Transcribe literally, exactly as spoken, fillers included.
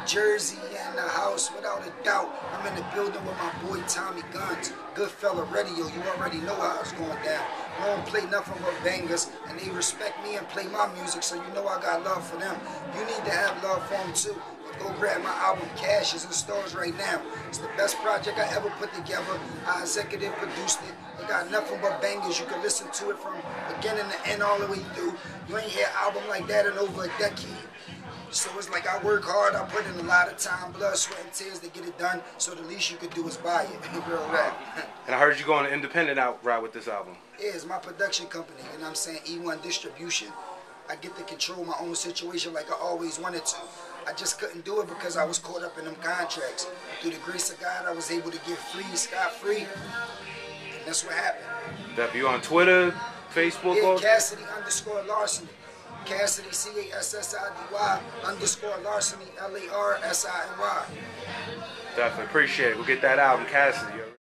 Jersey in the house, without a doubt. I'm in the building with my boy Tommy Guns. Goodfella Radio, you already know how it's going down. I don't play nothing but bangers, and they respect me and play my music, so you know I got love for them. You need to have love for them too. Go grab my album Cash, is in stores right now. It's the best project I ever put together. I executive produced it. It got nothing but bangers. You can listen to it from beginning to end all the way through. You ain't hear an album like that in over a decade. So it's like I work hard, I put in a lot of time, blood, sweat, and tears to get it done, so the least you could do is buy it. Real rap. And I heard you going independent out route with this album. Yeah, it's my production company, you know what I'm saying? E one Distribution. I get to control my own situation like I always wanted to. I just couldn't do it because I was caught up in them contracts. Through the grace of God, I was able to get free, scot-free. And that's what happened. That you on Twitter, Facebook? Yeah, Cassidy underscore Larceny. Cassidy, C A S S I D Y, underscore Larceny, L A R S I N Y. Definitely appreciate it. We'll get that album, Cassidy.